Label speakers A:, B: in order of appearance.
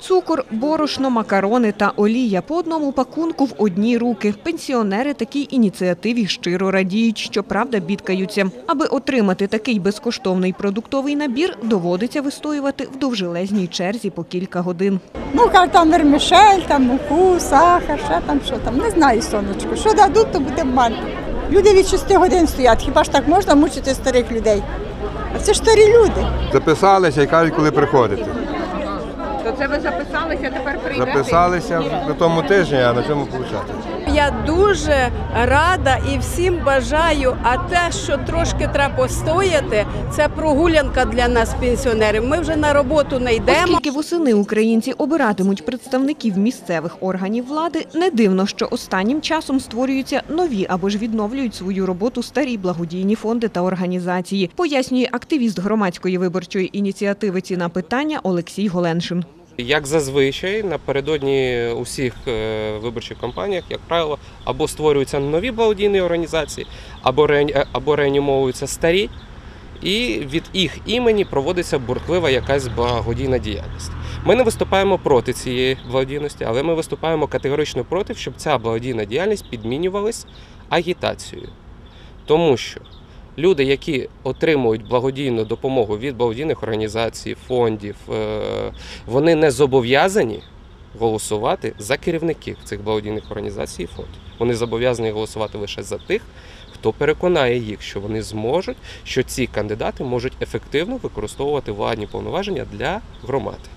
A: Цукор, борошно, макарони та олія по одному пакунку в одні руки. Пенсіонери такій ініціативі щиро радіють, щоправда бідкаються. Аби отримати такий безкоштовний продуктовий набір, доводиться вистоювати в довжелезній черзі по кілька годин.
B: Ну, там вермішель, там муку, сахар, що там, не знаю, сонечко. Що дадуть, то буде мати. Люди від 6 годин стоять, хіба ж так можна мучити старих людей? А це ж старі люди.
C: Записалися і кажуть, коли приходити.
A: То це ви записалися, тепер прийдете?
C: Записалися на тому тижні, а на цьому получати.
D: Я дуже рада і всім бажаю, а те, що трошки треба постояти, це прогулянка для нас, пенсіонерів. Ми вже на роботу не йдемо.
A: Оскільки восени українці обиратимуть представників місцевих органів влади, не дивно, що останнім часом створюються нові або ж відновлюють свою роботу старі благодійні фонди та організації, пояснює активіст громадської виборчої ініціативи «Ціна питання» Олексій Голеншин.
E: Як зазвичай, напередодні усіх виборчих кампаніях, як правило, або створюються нові благодійні організації, або реанімовуються старі, і від їх імені проводиться бурхлива якась благодійна діяльність. Ми не виступаємо проти цієї благодійності, але ми виступаємо категорично проти, щоб ця благодійна діяльність підмінювалась агітацією. Тому що люди, які отримують благодійну допомогу від благодійних організацій, фондів, вони не зобов'язані голосувати за керівників цих благодійних організацій і фондів. Вони зобов'язані голосувати лише за тих, хто переконає їх, що вони зможуть, що ці кандидати можуть ефективно використовувати владні повноваження для громади.